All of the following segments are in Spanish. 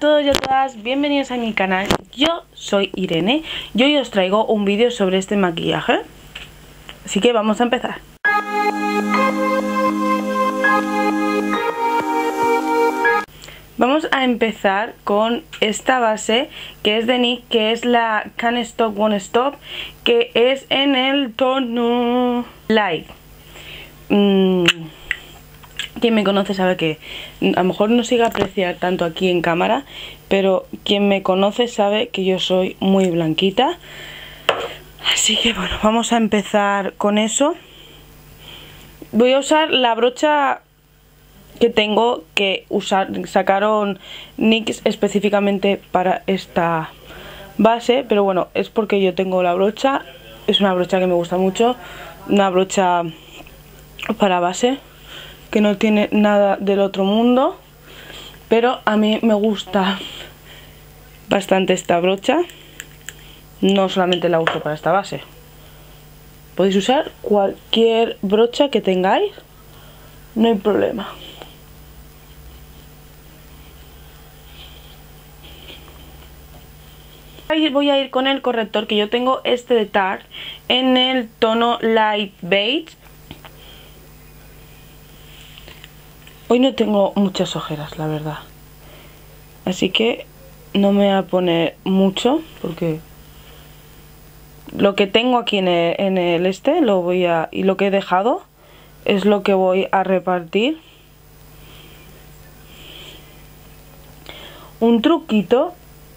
todos y a todas, bienvenidos a mi canal. Yo soy Irene y hoy os traigo un vídeo sobre este maquillaje. Así que vamos a empezar. Vamos a empezar con esta base que es de NYX, que es la Can't Stop Won't Stop, que es en el tono Light. Quien me conoce sabe que a lo mejor no se llega a apreciar tanto aquí en cámara, pero quien me conoce sabe que yo soy muy blanquita. Así que bueno, vamos a empezar con eso. Voy a usar la brocha que tengo que usar, sacaron NYX específicamente para esta base, pero bueno, es porque yo tengo la brocha, es una brocha que me gusta mucho, una brocha para base que no tiene nada del otro mundo, pero a mí me gusta bastante esta brocha. No solamente la uso para esta base, podéis usar cualquier brocha que tengáis, no hay problema. Voy a ir con el corrector que yo tengo, este de Tarte, en el tono Light Beige. Hoy no tengo muchas ojeras, la verdad, así que no me voy a poner mucho porque lo que tengo aquí en el este lo voy a, y lo que he dejado es lo que voy a repartir. Un truquito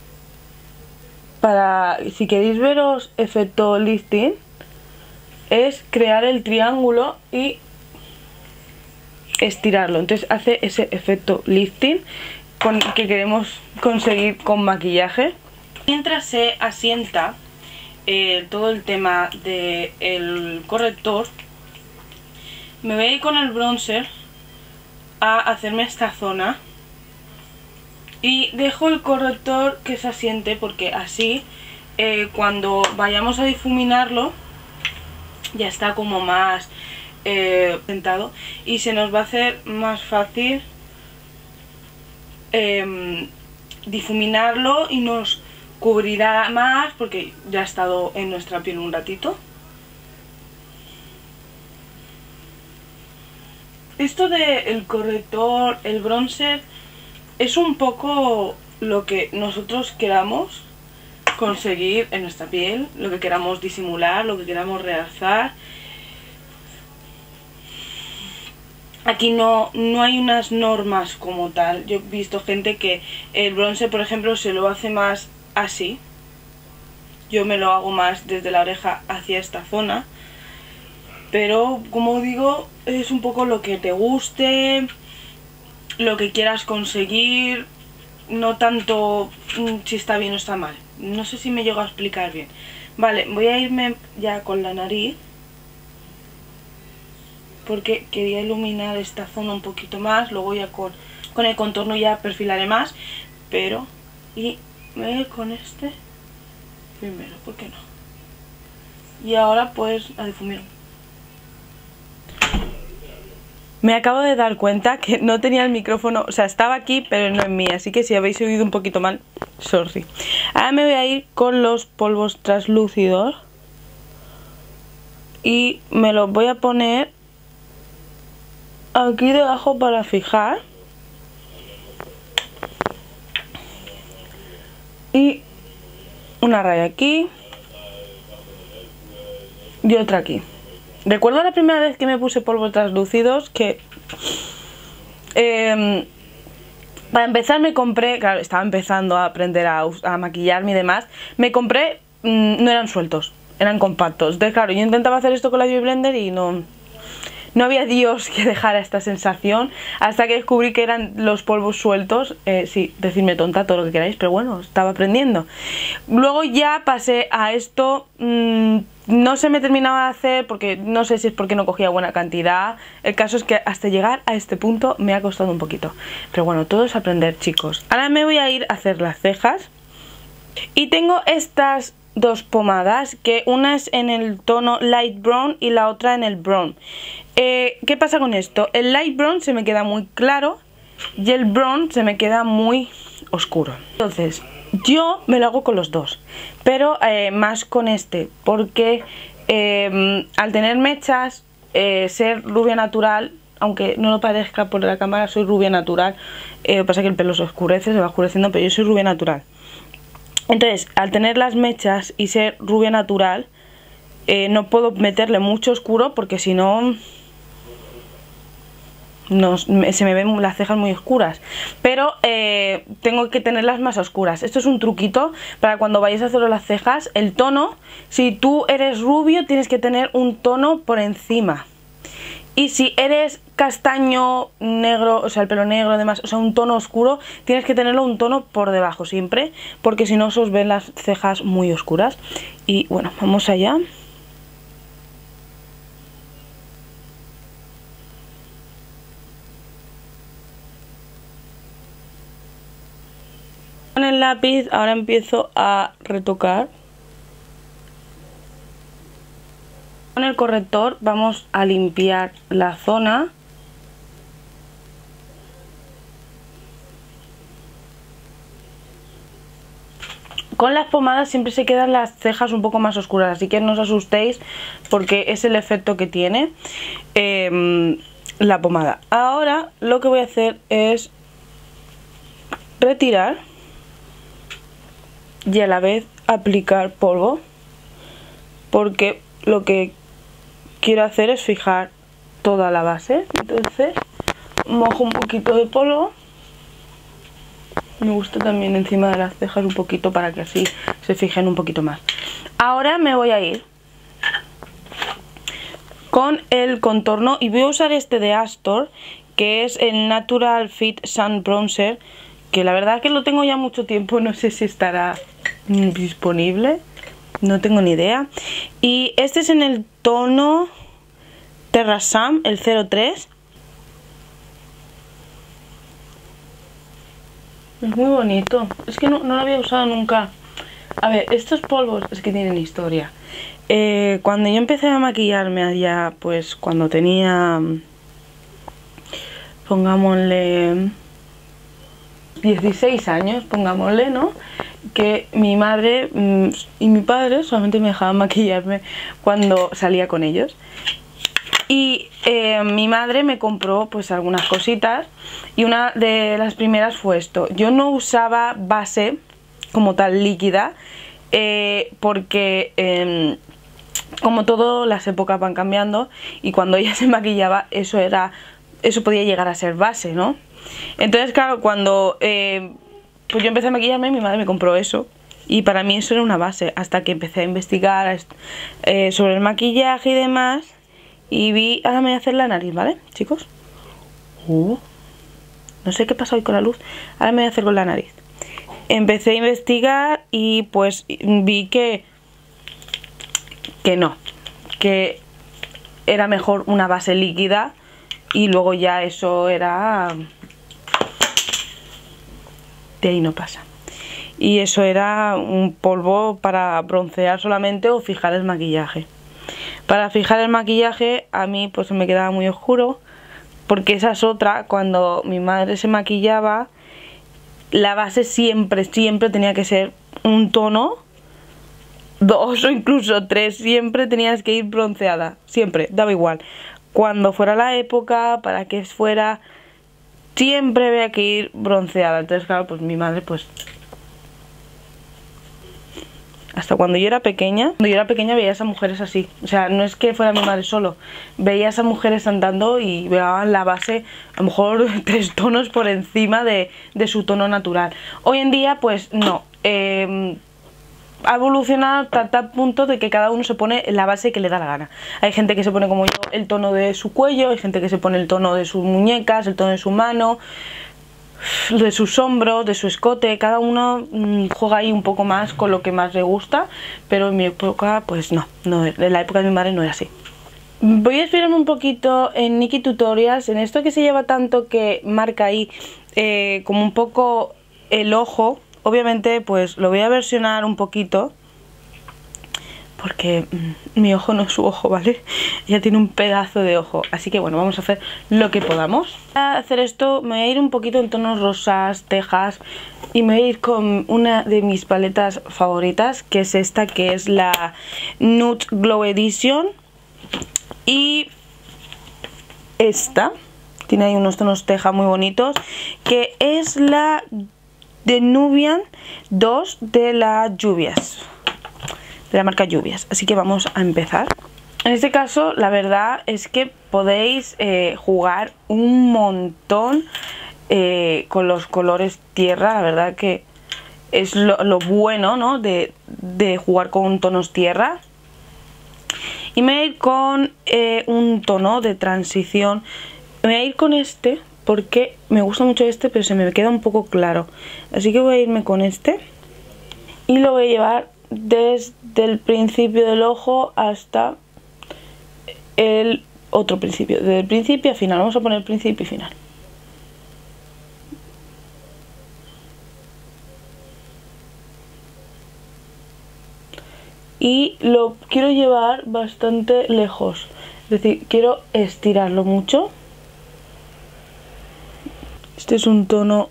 para si queréis veros efecto lifting es crear el triángulo y estirarlo, entonces hace ese efecto lifting que queremos conseguir con maquillaje. Mientras se asienta todo el tema del corrector, me voy a ir con el bronzer a hacerme esta zona y dejo el corrector que se asiente, porque así cuando vayamos a difuminarlo ya está como más sentado y se nos va a hacer más fácil difuminarlo y nos cubrirá más porque ya ha estado en nuestra piel un ratito. Esto del corrector, el bronzer, es un poco lo que nosotros queramos conseguir en nuestra piel, lo que queramos disimular, lo que queramos realzar. Aquí no hay unas normas como tal. Yo he visto gente que el bronce, por ejemplo, se lo hace más así. Yo me lo hago más desde la oreja hacia esta zona. Pero, como digo, es un poco lo que te guste, lo que quieras conseguir, no tanto si está bien o está mal. No sé si me llego a explicar bien. Vale, voy a irme ya con la nariz, porque quería iluminar esta zona un poquito más. Luego ya con el contorno ya perfilaré más, pero y me voy con este primero, ¿por qué no? Y ahora pues a difuminar. Me acabo de dar cuenta que no tenía el micrófono, o sea, estaba aquí pero no en mí, así que si habéis oído un poquito mal, sorry. Ahora me voy a ir con los polvos translúcidos y me los voy a poner aquí debajo para fijar, y una raya aquí y otra aquí. Recuerdo la primera vez que me puse polvos translúcidos que para empezar me compré, claro, estaba empezando a aprender a maquillarme y demás, me compré, no eran sueltos, eran compactos. Entonces claro, yo intentaba hacer esto con la Beauty Blender y no había Dios que dejara esta sensación, hasta que descubrí que eran los polvos sueltos. Sí, decidme tonta, todo lo que queráis, pero bueno, estaba aprendiendo. Luego ya pasé a esto, no se me terminaba de hacer, porque no sé si es porque no cogía buena cantidad. El caso es que hasta llegar a este punto me ha costado un poquito. Pero bueno, todo es aprender, chicos. Ahora me voy a ir a hacer las cejas. Y tengo estas dos pomadas, que una es en el tono light brown y la otra en el brown. ¿Qué pasa con esto? El light brown se me queda muy claro y el brown se me queda muy oscuro. Entonces yo me lo hago con los dos, pero más con este, porque al tener mechas, ser rubia natural, aunque no lo parezca por la cámara, soy rubia natural. Lo que pasa es que el pelo se oscurece, se va oscureciendo, pero yo soy rubia natural. Entonces, al tener las mechas y ser rubia natural, no puedo meterle mucho oscuro porque si no, se me ven las cejas muy oscuras. Pero tengo que tenerlas más oscuras. Esto es un truquito para cuando vayáis a haceros las cejas. El tono, si tú eres rubio, tienes que tener un tono por encima. Y si eres castaño, negro, o sea, el pelo negro, además, o sea, un tono oscuro, tienes que tenerlo un tono por debajo siempre, porque si no se os ven las cejas muy oscuras. Y bueno, vamos allá. Con el lápiz ahora empiezo a retocar. Con el corrector vamos a limpiar la zona. Con las pomadas siempre se quedan las cejas un poco más oscuras, así que no os asustéis porque es el efecto que tiene la pomada. Ahora lo que voy a hacer es retirar y a la vez aplicar polvo, porque lo que quiero hacer es fijar toda la base. Entonces mojo un poquito de polvo. Me gusta también encima de las cejas un poquito para que así se fijen un poquito más. Ahora me voy a ir con el contorno y voy a usar este de Astor, que es el Natural Fit Sun Bronzer, que la verdad que lo tengo ya mucho tiempo, no sé si estará disponible, no tengo ni idea. Y este es en el tono Terra Sam, el 03. Es muy bonito, es que no lo había usado nunca. A ver, estos polvos es que tienen historia. Cuando yo empecé a maquillarme allá, pues cuando tenía, pongámosle 16 años, pongámosle, ¿no? Que mi madre y mi padre solamente me dejaban maquillarme cuando salía con ellos. Y mi madre me compró pues algunas cositas y una de las primeras fue esto. Yo no usaba base como tal líquida porque como todo las épocas van cambiando y cuando ella se maquillaba eso podía llegar a ser base, ¿no? Entonces claro, cuando pues yo empecé a maquillarme, mi madre me compró eso y para mí eso era una base, hasta que empecé a investigar sobre el maquillaje y demás. Y vi, ahora me voy a hacer la nariz, ¿vale, chicos? No sé qué pasa hoy con la luz. Ahora me voy a hacer con la nariz. Empecé a investigar y pues vi que no, que era mejor una base líquida y luego ya eso era... de ahí no pasa. Y eso era un polvo para broncear solamente o fijar el maquillaje. Para fijar el maquillaje a mí pues me quedaba muy oscuro, porque esa es otra, cuando mi madre se maquillaba, la base siempre tenía que ser un tono, 2 o incluso 3, siempre tenías que ir bronceada, siempre, daba igual. Cuando fuera la época, para que fuera, siempre había que ir bronceada. Entonces claro, pues mi madre pues... Hasta cuando yo era pequeña veía a esas mujeres así. O sea, no es que fuera mi madre solo. Veía a esas mujeres andando y veían la base a lo mejor 3 tonos por encima de su tono natural. Hoy en día, pues no. Ha evolucionado hasta tal punto de que cada uno se pone la base que le da la gana. Hay gente que se pone como yo el tono de su cuello, hay gente que se pone el tono de sus muñecas, el tono de su mano, de sus hombros, de su escote. Cada uno juega ahí un poco más con lo que más le gusta, pero en mi época pues no, en la época de mi madre no era así. Voy a inspirarme un poquito en Nikkie Tutorials, en esto que se lleva tanto que marca ahí como un poco el ojo. Obviamente pues lo voy a versionar un poquito porque mi ojo no es su ojo, ¿vale? Ella tiene un pedazo de ojo, así que bueno, vamos a hacer lo que podamos. Para hacer esto me voy a ir un poquito en tonos rosas, tejas, y me voy a ir con una de mis paletas favoritas, que es esta, que es la Nude Glow Edition. Y esta tiene ahí unos tonos teja muy bonitos, que es la de Nubian 2 de la Lluvias, de la marca Lluvias. Así que vamos a empezar. En este caso la verdad es que podéis jugar un montón con los colores tierra. La verdad que es lo bueno, ¿no? de jugar con tonos tierra. Y me voy a ir con un tono de transición. Me voy a ir con este porque me gusta mucho este, pero se me queda un poco claro. Así que voy a irme con este y lo voy a llevar desde el principio del ojo hasta el otro principio. Desde el principio a final. Vamos a poner principio y final. Y lo quiero llevar bastante lejos, es decir, quiero estirarlo mucho. Este es un tono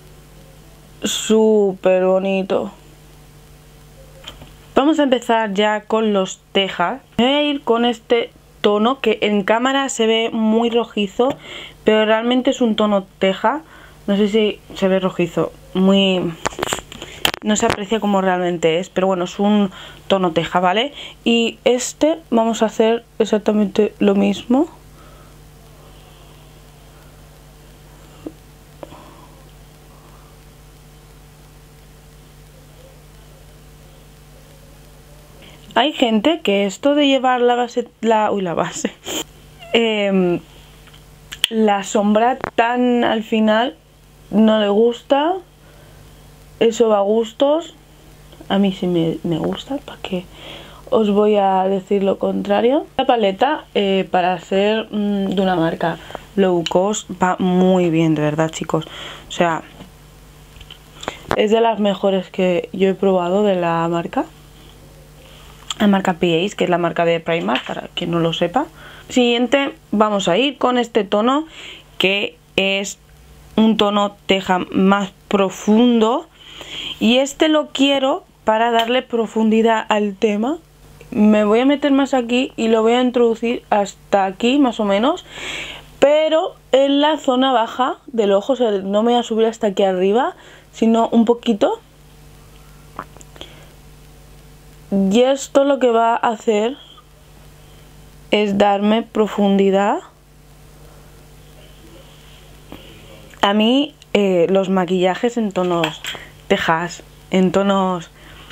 súper bonito. Vamos a empezar ya con los tejas. Me voy a ir con este tono que en cámara se ve muy rojizo, pero realmente es un tono teja. No sé si se ve rojizo, no se aprecia como realmente es, pero bueno, es un tono teja, ¿vale? Y este vamos a hacer exactamente lo mismo. Hay gente que esto de llevar la sombra tan al final no le gusta. Eso va a gustos. A mí sí me gusta, ¿para qué os voy a decir lo contrario? La paleta para ser de una marca low cost va muy bien, de verdad, chicos. O sea, es de las mejores que yo he probado de la marca. La marca PA's, que es la marca de Primark, para quien no lo sepa. Siguiente, vamos a ir con este tono, que es un tono teja más profundo. Y este lo quiero para darle profundidad al tema. Me voy a meter más aquí y lo voy a introducir hasta aquí más o menos, pero en la zona baja del ojo. O sea, no me voy a subir hasta aquí arriba, sino un poquito. Y esto lo que va a hacer es darme profundidad. A mí los maquillajes en tonos tejas, en tonos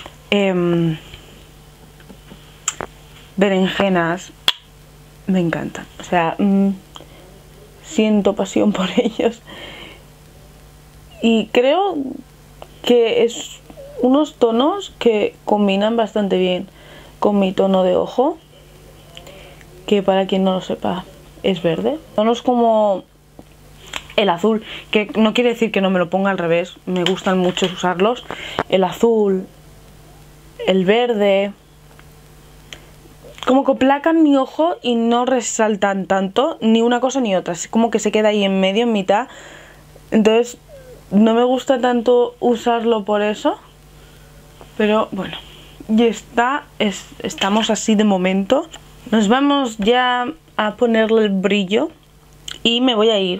berenjenas, me encantan. O sea, siento pasión por ellos. Y creo que es unos tonos que combinan bastante bien con mi tono de ojo, que para quien no lo sepa es verde. Tonos como el azul, que no quiere decir que no me lo ponga al revés, me gustan mucho usarlos. El azul, el verde, como que aplacan mi ojo y no resaltan tanto ni una cosa ni otra, es como que se queda ahí en medio, en mitad. Entonces no me gusta tanto usarlo por eso, pero bueno, y estamos así de momento. Nos vamos ya a ponerle el brillo y me voy a ir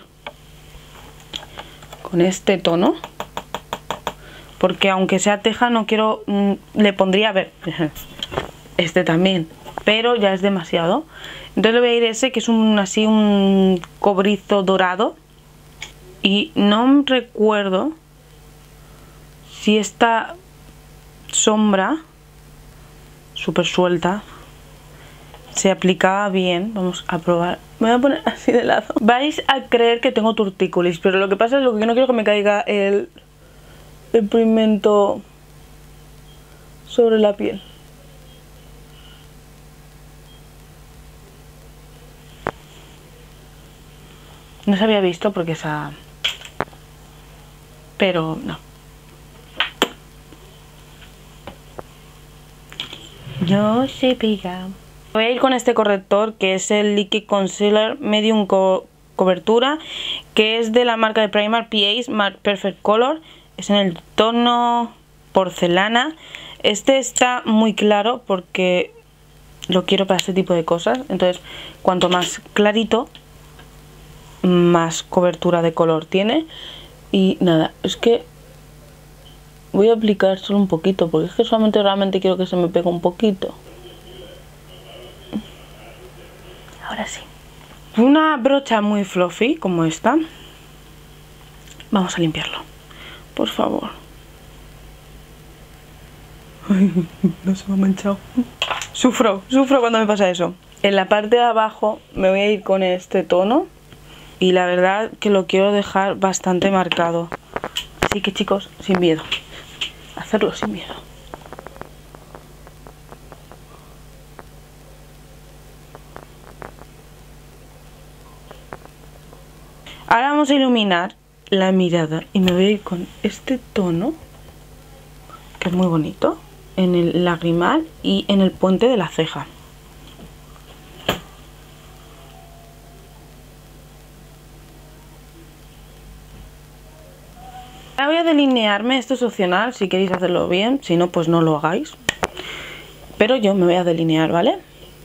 con este tono, porque aunque sea teja no quiero, le pondría, a ver, este también, pero ya es demasiado. Entonces le voy a ir ese, que es así un cobrizo dorado. Y no recuerdo si esta sombra súper suelta se aplicaba bien. Vamos a probar. Me voy a poner así de lado. Vais a creer que tengo tortícolis, pero lo que pasa es lo que no quiero que me caiga el pigmento sobre la piel. No se había visto porque esa... Pero no. No se pega. Voy a ir con este corrector que es el Liquid Concealer Medium Cobertura, que es de la marca de Primark PA Matte Perfect Color. Es en el tono porcelana. Este está muy claro porque lo quiero para este tipo de cosas. Entonces, cuanto más clarito, más cobertura de color tiene. Y nada, es que voy a aplicar solo un poquito, porque es que solamente realmente quiero que se me pegue un poquito. Ahora sí. Una brocha muy fluffy como esta. Vamos a limpiarlo, por favor. Ay, no se me ha manchado. Sufro cuando me pasa eso. En la parte de abajo me voy a ir con este tono. Y la verdad que lo quiero dejar bastante marcado. Así que chicos, sin miedo. Hacerlo sin miedo. Ahora vamos a iluminar la mirada. Y me voy a ir con este tono, que es muy bonito, en el lagrimal y en el puente de la ceja. Ahora voy a delinearme, esto es opcional, si queréis hacerlo bien, si no pues no lo hagáis. Pero yo me voy a delinear, ¿vale?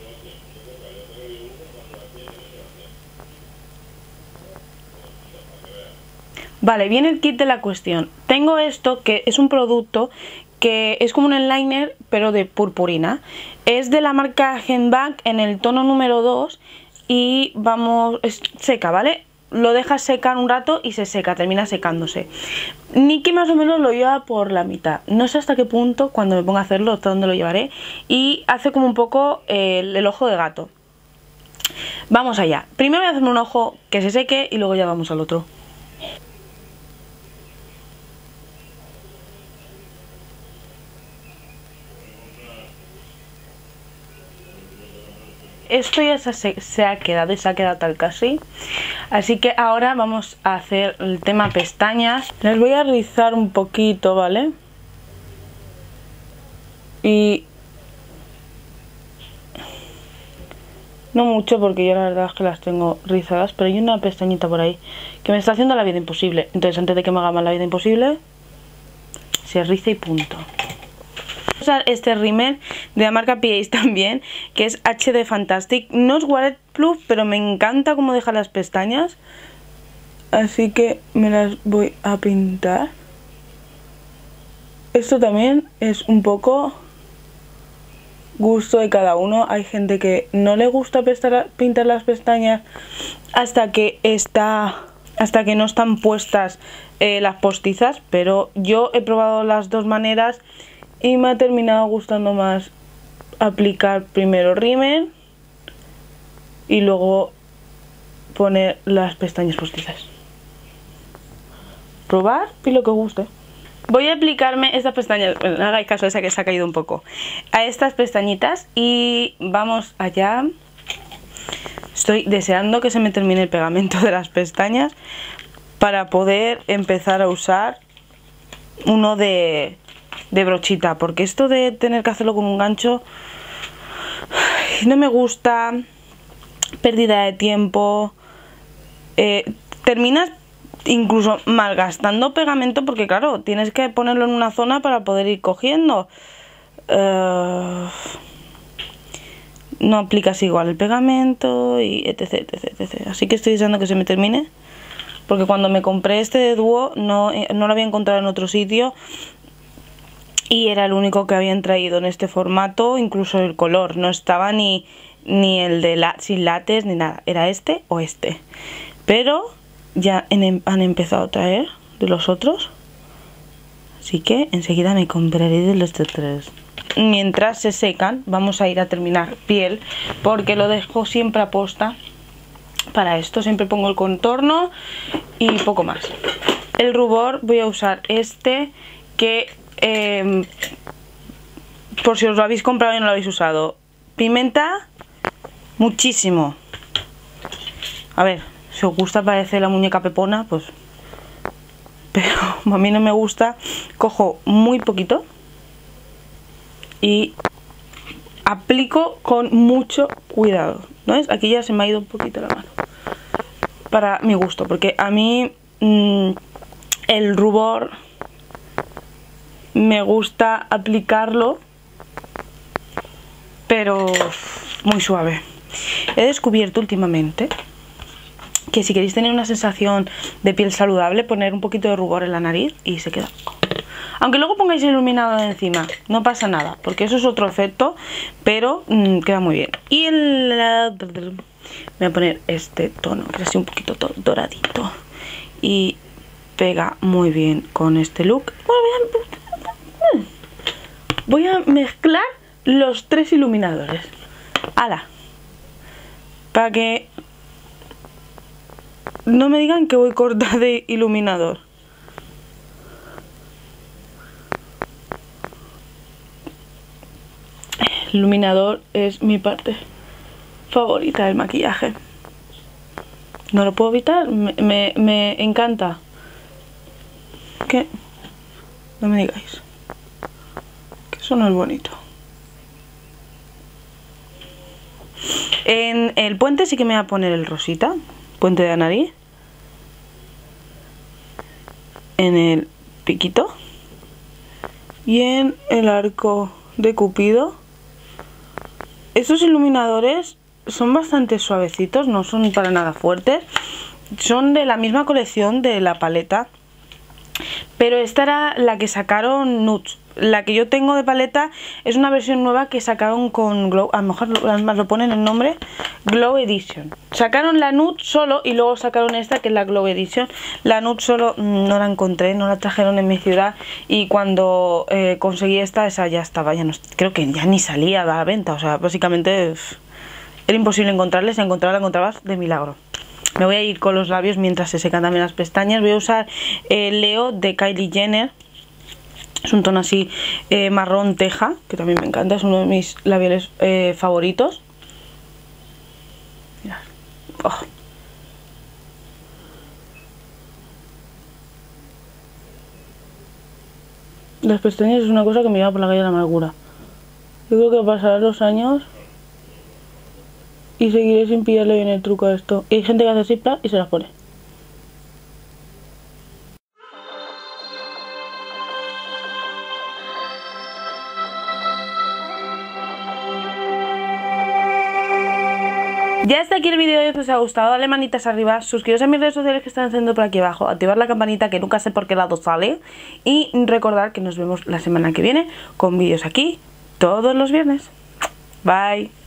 Vale, viene el kit de la cuestión. Tengo esto que es un producto que es como un eyeliner pero de purpurina. Es de la marca Handbag en el tono número 2 y vamos, es seca, ¿vale? Lo dejas secar un rato y se seca, termina secándose. Nikki más o menos lo lleva por la mitad. No sé hasta qué punto, cuando me ponga a hacerlo, hasta dónde lo llevaré. Y hace como un poco el ojo de gato. Vamos allá. Primero voy a hacerme un ojo que se seque y luego ya vamos al otro. Esto ya se ha quedado y se ha quedado tal casi. Así que ahora vamos a hacer el tema pestañas. Les voy a rizar un poquito, ¿vale? Y no mucho porque yo la verdad es que las tengo rizadas, pero hay una pestañita por ahí que me está haciendo la vida imposible. Entonces antes de que me haga más la vida imposible, se riza y punto. Voy a usar este rímel de la marca PA también, que es HD Fantastic. No es waterproof, pero me encanta cómo deja las pestañas. Así que me las voy a pintar. Esto también es un poco gusto de cada uno. Hay gente que no le gusta pintar las pestañas hasta que no están puestas las postizas, pero yo he probado las dos maneras y me ha terminado gustando más aplicar primero rímel y luego poner las pestañas postizas. Probar y lo que os guste. Voy a aplicarme estas pestañas, bueno, no hagáis caso, esa que se ha caído un poco, a estas pestañitas y vamos allá. Estoy deseando que se me termine el pegamento de las pestañas para poder empezar a usar uno de brochita, porque esto de tener que hacerlo con un gancho no me gusta, pérdida de tiempo, terminas incluso malgastando pegamento porque claro, tienes que ponerlo en una zona para poder ir cogiendo, no aplicas igual el pegamento y etc, etc, etc. Así que estoy deseando que se me termine, porque cuando me compré este de dúo no lo había encontrado en otro sitio y era el único que habían traído en este formato. Incluso el color no estaba ni el de sin látex ni nada, era este o este, pero ya han empezado a traer de los otros, así que enseguida me compraré de los de tres. Mientras se secan vamos a ir a terminar piel, porque lo dejo siempre a posta para esto. Siempre pongo el contorno y poco más. El rubor voy a usar este que por si os lo habéis comprado y no lo habéis usado, pimenta muchísimo. A ver, si os gusta parecer la muñeca Pepona, pues, pero a mí no me gusta. Cojo muy poquito y aplico con mucho cuidado, ¿no es? Aquí ya se me ha ido un poquito la mano. Para mi gusto, porque a mí el rubor me gusta aplicarlo, pero muy suave. He descubierto últimamente que si queréis tener una sensación de piel saludable, poner un poquito de rubor en la nariz y se queda. Aunque luego pongáis iluminador encima, no pasa nada, porque eso es otro efecto, pero queda muy bien. Y voy a poner este tono, que es así un poquito doradito, y pega muy bien con este look. Voy a mezclar los 3 iluminadores. ¡Hala! Para que no me digan que voy corta de iluminador. El iluminador es mi parte favorita del maquillaje. No lo puedo evitar, me encanta. ¿Qué? No me digáis que eso no es bonito. En el puente sí que me voy a poner el rosita, puente de la nariz. En el piquito. Y en el arco de Cupido. Estos iluminadores son bastante suavecitos, no son para nada fuertes. Son de la misma colección de la paleta, pero esta era la que sacaron Nudes. La que yo tengo de paleta es una versión nueva que sacaron con Glow, a lo mejor además lo ponen el nombre, Glow Edition. Sacaron la Nude solo y luego sacaron esta que es la Glow Edition. La Nude solo no la encontré, no la trajeron en mi ciudad, y cuando conseguí esa ya estaba, ya no, creo que ya ni salía a la venta. O sea, básicamente era imposible encontrarla, si la encontrabas de milagro. Me voy a ir con los labios mientras se secan también las pestañas. Voy a usar el Leo de Kylie Jenner. Es un tono así marrón teja, que también me encanta, es uno de mis labiales favoritos. Mirad. Oh. Las pestañas es una cosa que me lleva por la calle de la amargura. Yo creo que pasarán los años y seguiré sin pillarle bien el truco a esto. Y hay gente que hace así, y se las pone. Ya está aquí el vídeo, si os ha gustado, dale manitas arriba, suscribiros a mis redes sociales que están haciendo por aquí abajo, activar la campanita que nunca sé por qué lado sale, y recordar que nos vemos la semana que viene con vídeos aquí todos los viernes. Bye.